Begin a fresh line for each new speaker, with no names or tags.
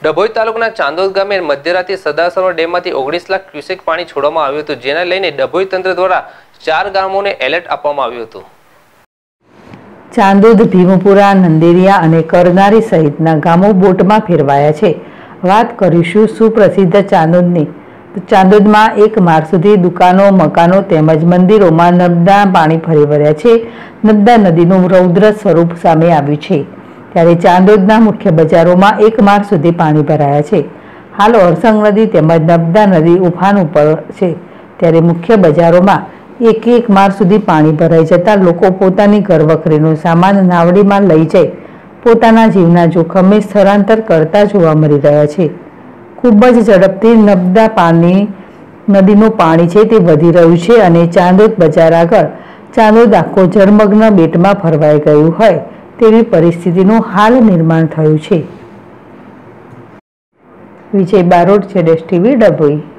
ડભોઈ તાલુકાના ચાંદોદ ગામે મધ્યરાત્રિએ સદાસરો ડેમમાંથી 19 લાખ ક્યુસેક પાણી છોડવામાં આવ્યું હતું, જેને લઈને ડભોઈ તંત્ર દ્વારા 4 ગામોને એલર્ટ આપવામાં આવ્યું હતું।
ચાંદોદ, ભીમપુરા, નંદેરિયા અને કરનારી સહિતના ગામો બોટમાં ફેરવાયા છે। વાત કરીશું સુપ્રસિદ્ધ ચાંદોદની। ચાંદોદમાં 1 માર્ચ સુધી દુકાનો, મકાનો તેમજ મંદિરોમાં નર્મદા પાણી ફરી વળ્યા છે। નર્મદા નદીનું રૌદ્ર સ્વરૂપ સામે આવ્યું છે, ત્યારે ચાંદોદના મુખ્ય બજારોમાં 1 માર્ચ સુધી પાણી ભરાયા છે। હાલ ઓરસંગ નદી તેમજ નર્મદા નદી ઉફાન ઉપર છે, ત્યારે મુખ્ય બજારોમાં 1 માર્ચ સુધી પાણી ભરાઈ જતા લોકો પોતાની ઘરવખરીનો સામાન નાવડીમાં લઈ જઈ પોતાના જીવના જોખમે સ્થળાંતર કરતા જોવા મળી રહ્યા છે। ખૂબ જ ઝડપથી નર્મદા નદીનું પાણી છે તે વધી રહ્યું છે અને ચાંદોદ બજાર આગળ ચાંદોદ આખો જળમગ્ન બેટમાં ફરવાઈ ગયું હોય તેવી પરિસ્થિતિનું હાલ નિર્માણ થયું છે। વિજય બારોટ, ZSTV, ડભોઈ।